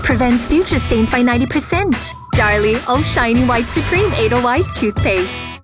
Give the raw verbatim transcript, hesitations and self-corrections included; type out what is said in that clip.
Prevents future stains by ninety percent. Darlie, oh shiny white supreme Edelweiss toothpaste.